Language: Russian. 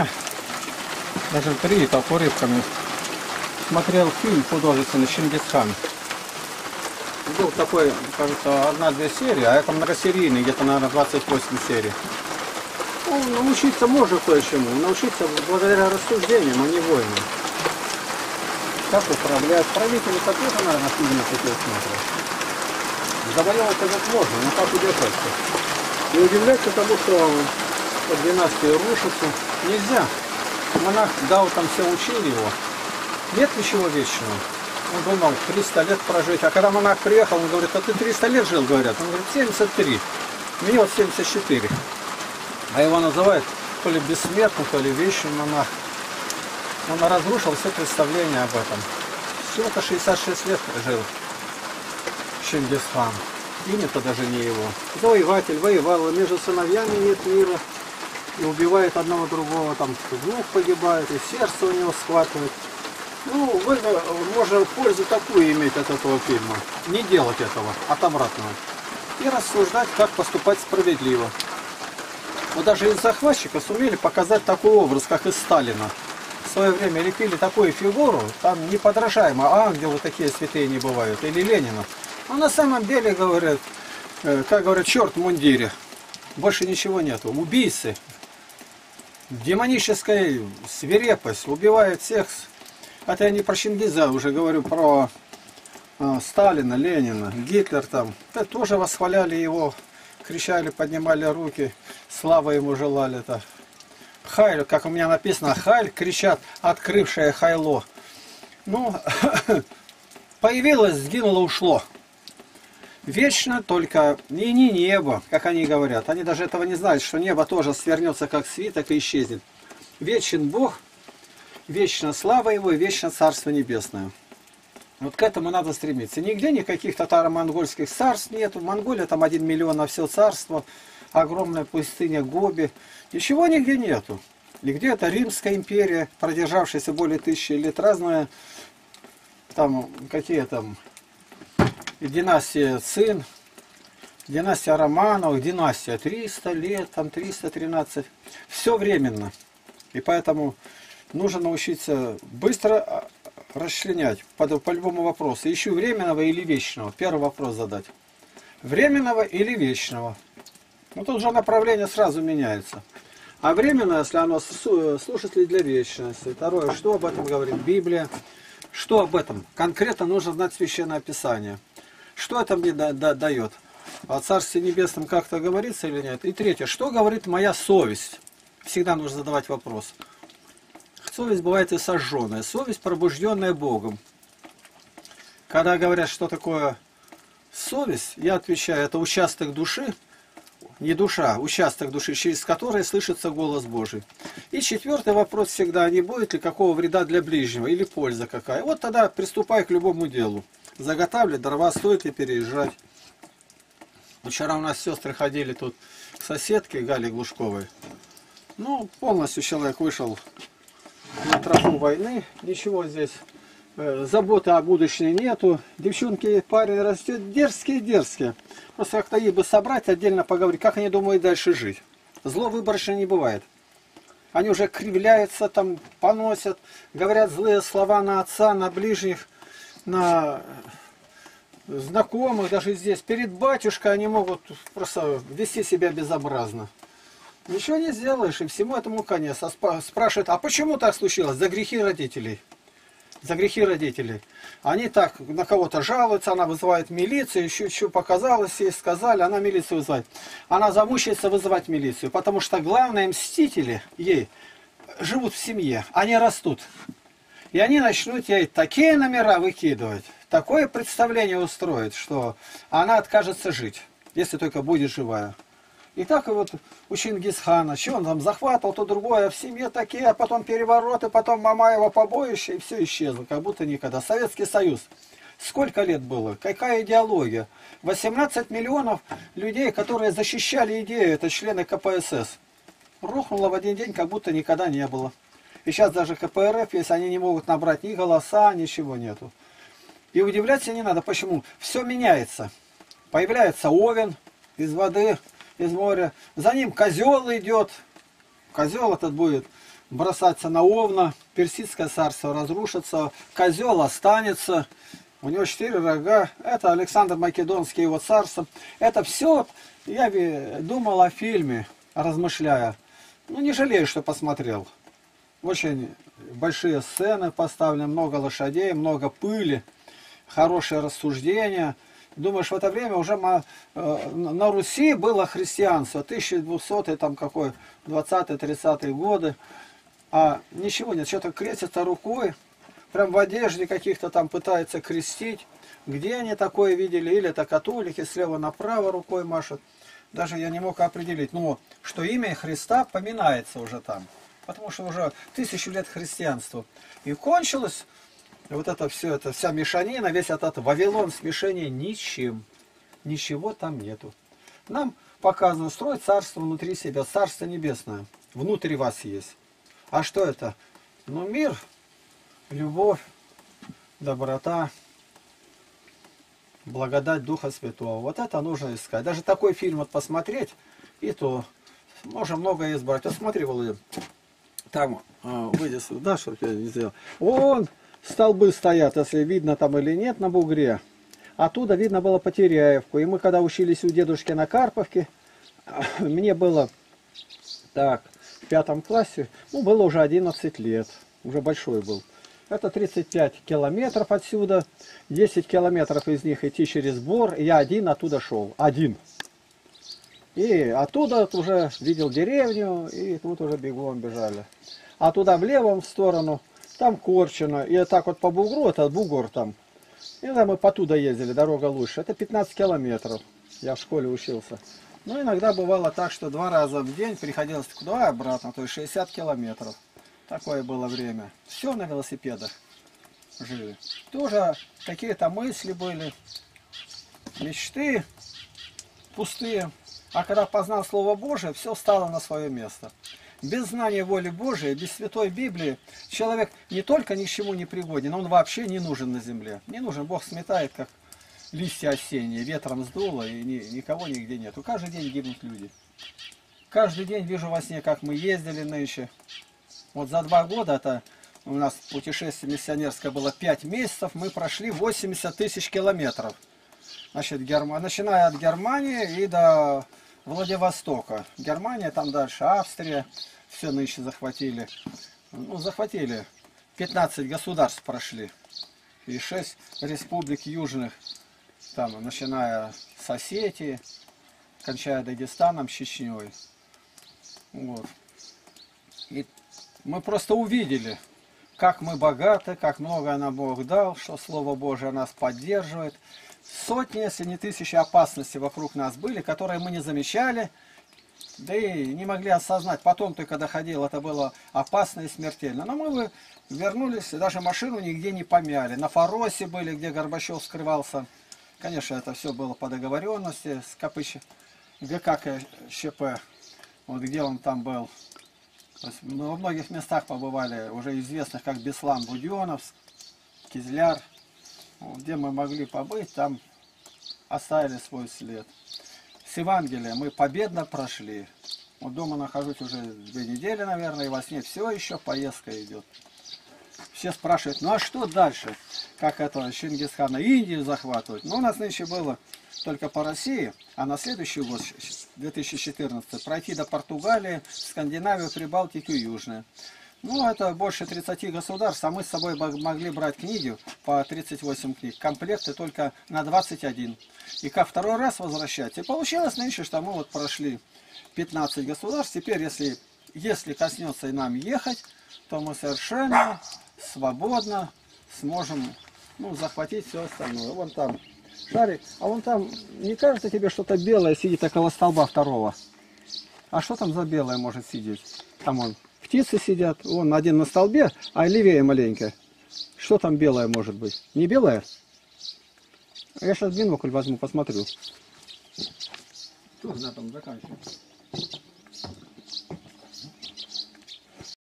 дня, даже 3 так урывками, смотрел фильм художественный «Чингисхан». Был такой, кажется, 1-2 серии, а это многосерийный, где-то, наверное, 28 серий. Ну, научиться можно кое-чему, научиться благодаря рассуждениям, а не войнам. Как управлять, правители-то тоже, наверное, фильмы такие смотрят. Завоевать это сложно, но как удержаться? И удивляться тому, что династии рушатся, нельзя. Монах Дао там все учили его. Нет ничего вечного. Он думал 300 лет прожить. А когда монах приехал, он говорит, а ты 300 лет жил, говорят. Он говорит, 73. Мне вот 74. А его называют то ли бессмертный, то ли вечный монах. Он разрушил все представления об этом. Всего-то 66 лет жил Чингисхан. Имя-то даже не его. Завоеватель, воевал, и между сыновьями нет мира. И убивает одного другого, там двух погибает, и сердце у него схватывает. Ну, можно пользу такую иметь от этого фильма. Не делать этого, от обратного. И рассуждать, как поступать справедливо. Вот даже из захватчика сумели показать такой образ, как из Сталина. В свое время лепили такую фигуру, там неподражаемо, ангелы такие святые не бывают, или Ленина. А на самом деле, говорят, как говорят, черт в мундире. Больше ничего нету. Убийцы. Демоническая свирепость. Убивает всех. Это я не про Чингиза, уже говорю про Сталина, Ленина, Гитлер там. Это тоже восхваляли его. Кричали, поднимали руки. Слава ему желали. Это. Хайль, как у меня написано, Хайль, кричат, открывшее Хайло. Ну, появилось, сгинуло, ушло. Вечно только не небо, как они говорят. Они даже этого не знают, что небо тоже свернется как свиток и исчезнет. Вечен Бог, вечна слава Его и вечно Царство Небесное. Вот к этому надо стремиться. Нигде никаких татаро-монгольских царств нету. В Монголии там 1 миллион на все царство. Огромная пустыня Гоби. Ничего нигде нету. Нигде это Римская империя, продержавшаяся более 1000 лет. Разные там, какие там... И династия Цин, династия Романовых, династия 300 лет, там 313. Все временно. И поэтому нужно научиться быстро расчленять по любому вопросу. Ищу временного или вечного. Первый вопрос задать. Временного или вечного. Ну тут же направление сразу меняется. А временное, если оно слушатель для вечности. Второе, что об этом говорит Библия. Что об этом? Конкретно нужно знать Священное Писание. Что это мне дает? О Царстве Небесном как-то говорится или нет? И третье, что говорит моя совесть? Всегда нужно задавать вопрос. Совесть бывает и сожженная. Совесть, пробужденная Богом. Когда говорят, что такое совесть, я отвечаю, это участок души, не душа, участок души, через который слышится голос Божий. И четвертый вопрос всегда, не будет ли какого вреда для ближнего или польза какая. Вот тогда приступай к любому делу. Заготавливать дрова, стоит ли переезжать. Вчера у нас сестры ходили тут к соседке Гале Глушковой. Ну, полностью человек вышел на тропу войны. Ничего здесь, заботы о будущем нету. Девчонки, парень растет дерзкие. Просто как-то их бы собрать, отдельно поговорить, как они думают дальше жить. Зло выборочно не бывает. Они уже кривляются, там поносят, говорят злые слова на отца, на ближних, на знакомых, даже здесь. Перед батюшкой они могут просто вести себя безобразно. Ничего не сделаешь, и всему этому конец. А спрашивают, а почему так случилось? За грехи родителей. За грехи родителей. Они так на кого-то жалуются, она вызывает милицию, еще что показалось, ей сказали, она милицию вызывает. Она замучается вызывать милицию, потому что главные мстители ей живут в семье, они растут. И они начнут ей такие номера выкидывать, такое представление устроить, что она откажется жить, если только будет живая. И так и вот у Чингисхана, что он там захватывал, то другое, а в семье такие, а потом перевороты, потом Мамаева побоище, и все исчезло, как будто никогда. Советский Союз. Сколько лет было? Какая идеология? 18 миллионов людей, которые защищали идею, это члены КПСС. Рухнуло в один день, как будто никогда не было. И сейчас даже КПРФ, если они не могут набрать ни голоса, ничего нету. И удивляться не надо. Почему? Все меняется. Появляется овен из воды, из моря. За ним козел идет. Козел этот будет бросаться на Овна, Персидское царство разрушится, козел останется, у него 4 рога, это Александр Македонский, его царство. Это все, я думал о фильме, размышляя. Ну, не жалею, что посмотрел. Очень большие сцены поставлены, много лошадей, много пыли, хорошее рассуждение. Думаешь, в это время уже на Руси было христианство, 1200 там какой, 20-30 годы, а ничего нет, что-то крестится рукой, прям в одежде каких-то там пытается крестить. Где они такое видели? Или это католики, слева направо рукой машут. Даже я не мог определить, но что имя Христа поминается уже там, потому что уже 1000 лет христианству. И кончилось вот это все, это вся мешанина, весь этот Вавилон смешение ничем. Ничего там нету. Нам показано строить царство внутри себя, царство небесное. Внутри вас есть. А что это? Ну, мир, любовь, доброта, благодать Духа Святого. Вот это нужно искать. Даже такой фильм вот посмотреть, и то можно многое избрать. Вот смотри, Володя, там, выйди сюда, чтобы я не сделал. Вон столбы стоят, если видно там или нет на бугре. Оттуда видно было Потеряевку. И мы когда учились у дедушки на Карповке, мне было так, в 5 классе, ну, было уже 11 лет, уже большой был. Это 35 километров отсюда, 10 километров из них идти через Бор, и я один оттуда шел, один. И оттуда уже видел деревню, и тут уже бегом бежали. А туда в левом сторону, там Корчино, и так вот по бугру, это бугор там. И да, мы потуда ездили, дорога лучше. Это 15 километров, я в школе учился. Но иногда бывало так, что 2 раза в день приходилось туда и обратно, то есть 60 километров. Такое было время. Все на велосипедах жили. Тоже какие-то мысли были, мечты пустые. А когда познал Слово Божие, все стало на свое место. Без знания воли Божией, без Святой Библии, человек не только ни к чему не пригоден, он вообще не нужен на земле. Не нужен. Бог сметает, как листья осенние, ветром сдуло, и никого нигде нету. Каждый день гибнут люди. Каждый день вижу во сне, как мы ездили нынче. Вот за 2 года, это у нас путешествие миссионерское было 5 месяцев, мы прошли 80 000 километров. Значит, начиная от Германии и до Владивостока. Германия, там дальше Австрия, все нынче захватили. Ну, захватили. 15 государств прошли. И 6 республик южных, там, начиная с Осетии, кончая Дагестаном, Чечней. Вот. И мы просто увидели, как мы богаты, как много нам Бог дал, что Слово Божие нас поддерживает. Сотни, если не тысячи опасностей вокруг нас были, которые мы не замечали, да и не могли осознать. Потом только доходило, это было опасно и смертельно. Но мы вернулись, и даже машину нигде не помяли. На Фаросе были, где Горбачев скрывался. Конечно, это все было по договоренности с ГК-ЧП, вот где он там был. То есть мы во многих местах побывали, уже известных, как Беслан, Буденновск, Кизляр. Где мы могли побыть, там оставили свой след. С Евангелием мы победно прошли. Вот дома нахожусь уже 2 недели, наверное, и во сне все еще поездка идет. Все спрашивают, ну а что дальше? Как это Чингисхана Индию захватывать? Ну, у нас нынче было только по России, а на следующий год, 2014, пройти до Португалии, Скандинавию, Прибалтику и Южную. Ну, это больше 30 государств, а мы с собой могли брать книги по 38 книг, комплекты только на 21. И как 2-й раз возвращать. И получилось нынче, что мы вот прошли 15 государств. Теперь, если коснется и нам ехать, то мы совершенно свободно сможем, ну, захватить все остальное. Вон там шарик, а вон там, не кажется тебе что-то белое сидит около столба 2-го? А что там за белое может сидеть? Там вон птицы сидят, вон один на столбе, а левее маленько. Что там белое может быть? Не белое? Я сейчас бинокль возьму, посмотрю. Тут на этом заканчиваю.